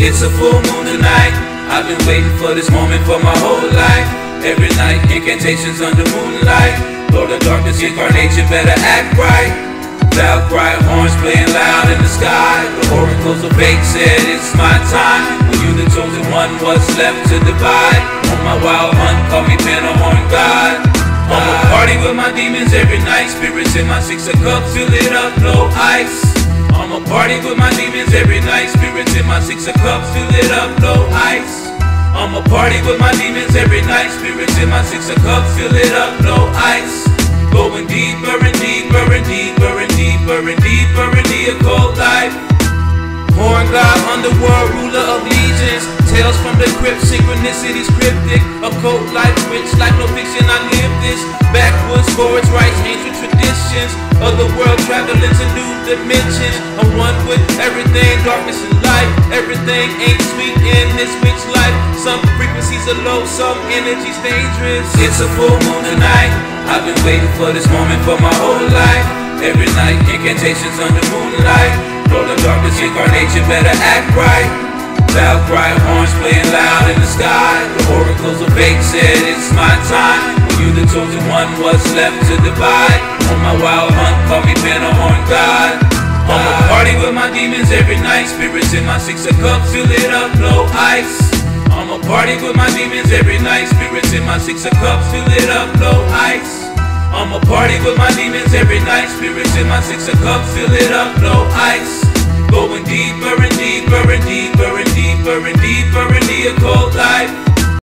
It's a full moon tonight. I've been waiting for this moment for my whole life. Every night, incantations under moonlight. Lord of darkness, incarnation, better act right. Loud cry, horns playing loud in the sky. The oracles of fate said it's my time. When you the chosen one, what's left to divide? On my wild hunt, call me Penhorn God. I'ma party with my demons every night. Spirits in my 6 of cups, fill it up, no ice. I'ma party with my demons every night. Spirits in my 6 of cups, fill it up, no ice. I'ma party with my demons every night. Spirits in my 6 of cups, fill it up, no ice. Going deeper and deeper and deeper and deeper and deeper in the occult life. Horn God, underworld, ruler of legions. Tales from the crypt, synchronicities cryptic. Occult life, rich like no fiction, I live this. Backwoods, forwards, rights, ancient traditions. Other world traveling to new dimensions. I'm one with everything, darkness and light. Everything ain't sweet in this rich life. Some frequencies are low, some energy's dangerous. It's a full moon tonight. I've been waiting for this moment for my whole life. Every night, incantations under moonlight. Lord of darkness, incarnation, better act right. Loud cry, horns playing loud in the sky. The oracles of fate said it's my time. When you the chosen one, what's left to divide? On my wild hunt, call me Penhorn God. I'ma party with my demons every night. Spirits in my 6 of cups, fill it up, no ice. I'ma party with my demons every night. Spirits in my 6 of cups, fill it up, no ice. I'ma party with my demons every night. Spirits in my 6 of cups, fill it up, no ice. Going deeper and deeper and deeper and deeper and deeper in the occult life.